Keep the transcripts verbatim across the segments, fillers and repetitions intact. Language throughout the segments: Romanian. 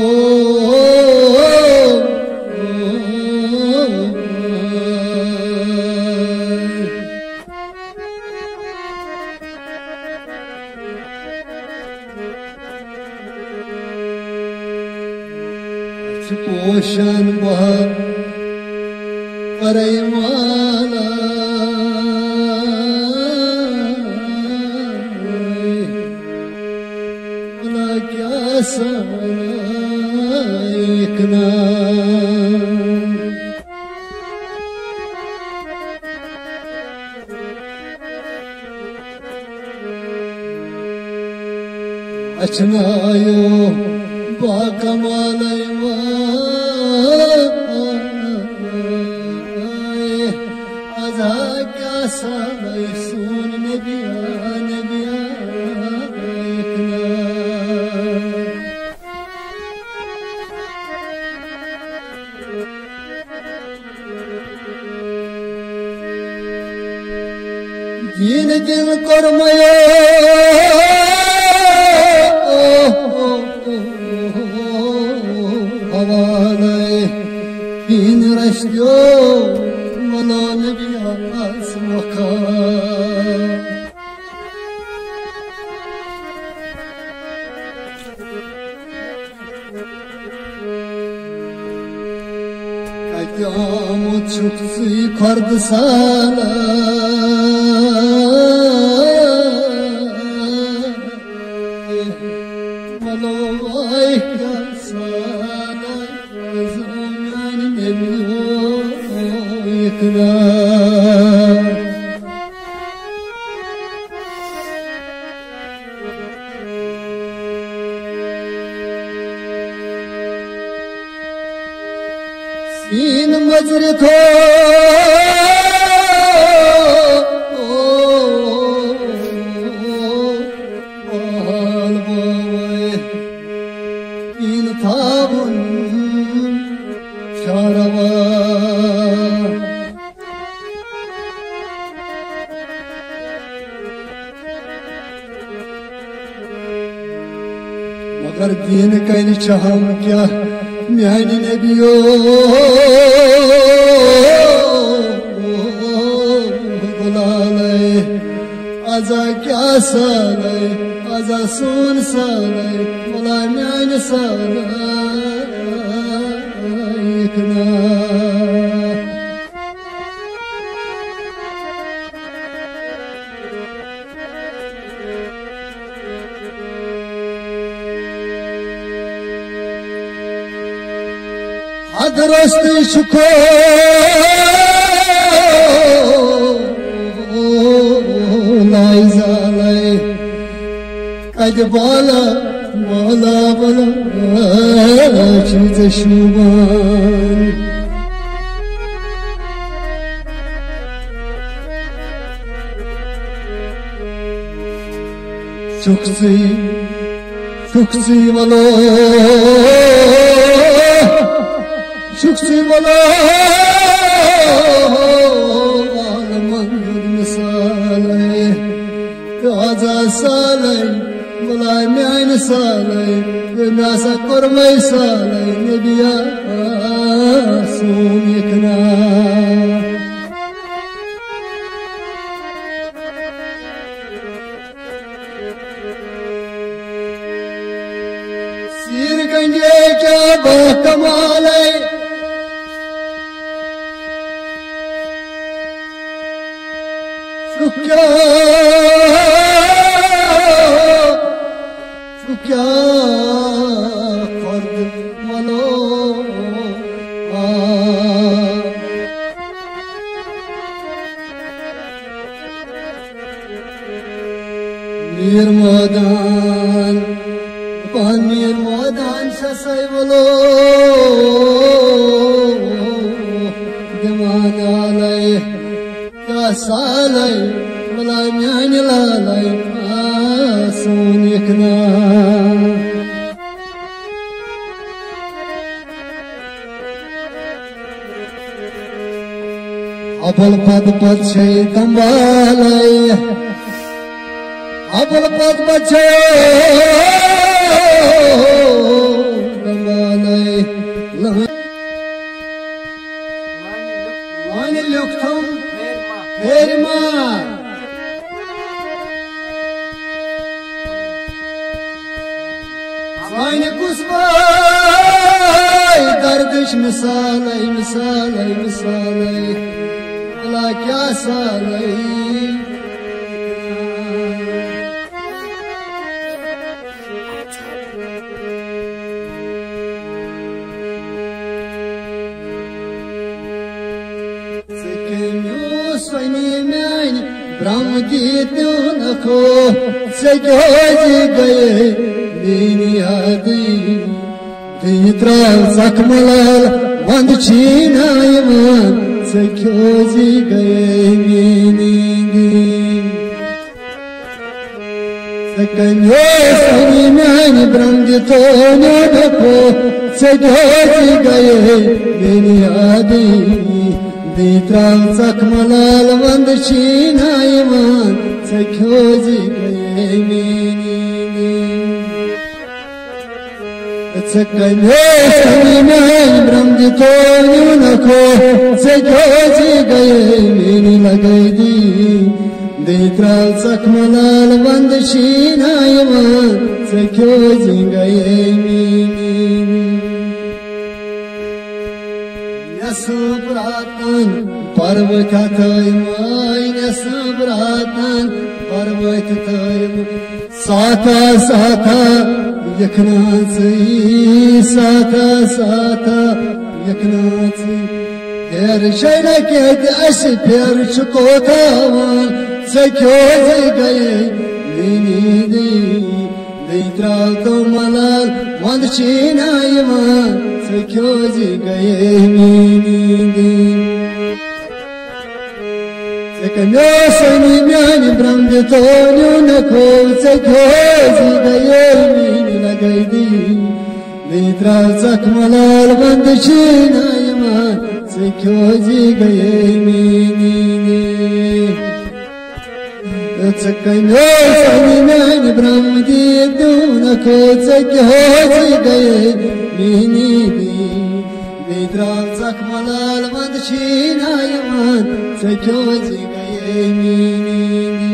पोषण bahar Paraymala Bana kya sarayikna Achnayo ba kamalay Salay sun nebiya nebiya ikna Din din kormaya havalay din rashyo wala nebiya asmaka Katyamut çuksuy kardı sana Malovay kasana Zaman nebiyo yıkına Sin mazre tho Al boy in thabun sharava Magar din kain chaham kya Mihan nebiyo Gulalay Aza kya salay Aza sun salay Gulay mihan salay Ikna Adrosti şuko Lay zalay Kaydı bala Bala bala Çize şuban Çok zi Çok zi bala Şuksi bala Alaman misalay Kaza salay Mulay mi'ayni salay Nasa kormay salay Nebiya sun yekna Sir ganje kya bah kamalay Şukya Şukya Kardı malo Nirmadan Pan nirmadan Şasay valo Demanalay Salay, malay miyani lalay, asun yekna. Abal pad pad shay tambalay, abal pad pad shay tambalay. Salis misalai, misalai, misalai, Allah kya salai. Bramdit unako sejoji gaye dini adi ditral sakmalal wand china iman sejoji gaye mini di sekanyo sani mani bramdit unako sejoji gaye dini adi ditral sakmalal wand china iman sejoji gaye mini sekanyo sani mani bramdit unako sejoji gaye mini lagai di ditral sakmalal wand china iman sejoji gaye mini Nesubratan parvatayım ay nesubratan parvatayım Sata sata yaknatsi sata sata yaknatsi Her şeyle kedi aşı per çikotavan Sekozi gaye dini di Ditral tomalal wand china iman Sekozi gaye mini di Sekanyo sani myani bramdit unako Sekozi gaye mini lagai di Ditral sakmalal wand china iman Sekozi gaye mini di Sekanyo sani myani bramdit unako Sekozi gaye mini di Ditral sakmalal wand china iman Sekozi gaye mini di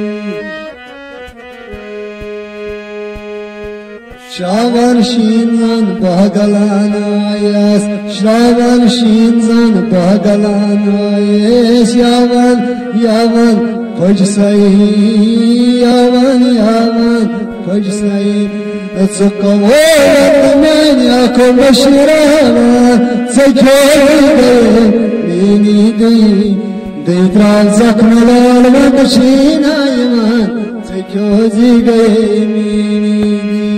Shravan shinzan bhagalanayas Shravan shinzan bhagalanayas Yavan yavan pajsai Yavan yavan pajsai Tsukavolat menya komashirava Sekozi gaye mini di Ditral sakmalal wand china iman Sekozi gaye mini di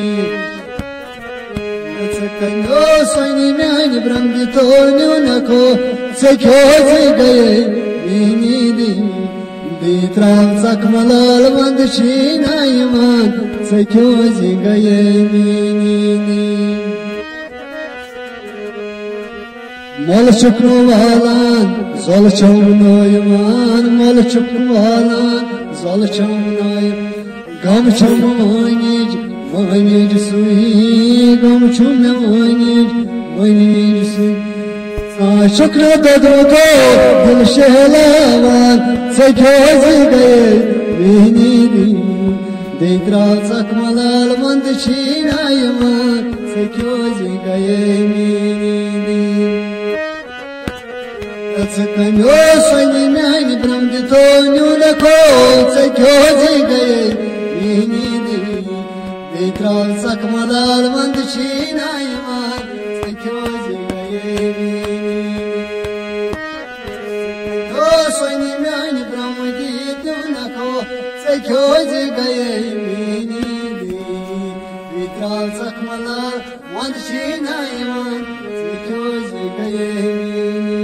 Sekanyo sani myani bramdit unako Sekozi gaye mini di Ditral sakmalal wand china iman Sekozi gaye mini di Mol chukvalan zol chamnoyman Mol chukvalan zol chamnoy Gam chamnoynij moynij sui Gam chamnoynij moynij sui Shukra dadruko dil shehelavan Sekozi gaye mini di Ditral sakmalal wand china iman Sekozi gaye mini di Sekanyo sani myani bramdit unako Sekozi gaye mini di Ditral sakmalal wand china iman Sekozi gaye mini Sekanyo sani myani bramdit unako Sekozi gaye mini di Ditral sakmalal wand china iman Sekozi gaye mini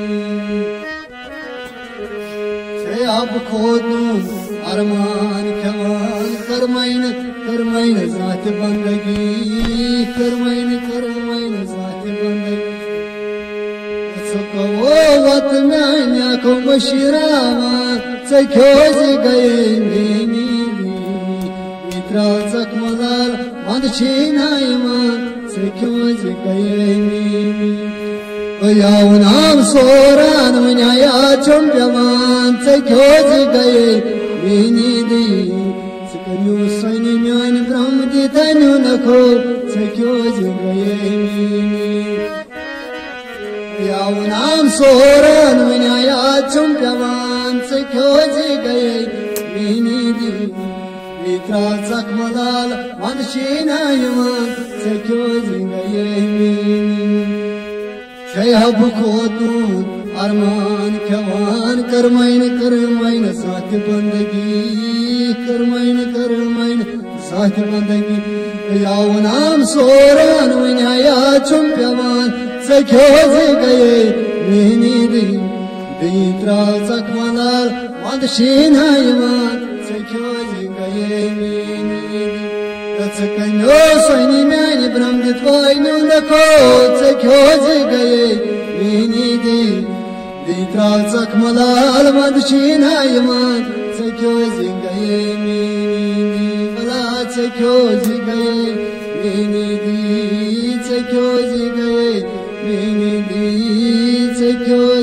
Ab khodun arman kaman karmayn karmayn zat bandagi karmayn karmayn zat bandagi Tsukavo vat manya komashirava Sekozi gaye mini di Ditral sakmalal wand china iman Sekozi gaye mini Yavanam soran manyaya champyavan Sekozi gaye mini di Sekanyo sani myani bramdit unako Sekozi gaye mini Yaunam soran vinaya chumpiavan sekhoji gaye minidi Vitra zakmalal madshina yaman sekhoji gaye minidi Shayab khotun arman khawan karmain karmain sath bandagi karmain karmain sath bandagi Yaunam soran vinaya chumpiavan sekhoji gaye minidi Vitra zakmalal madshina yaman sekhoji gaye minidi Tatsakanyo soini mani bramdi tvoinu nako sekhoji gaye minidi Vitra zakmalal madshina yaman sekhoji gaye minidi Vala sekhoji gaye minidi sekhoji gaye minidi sekhoji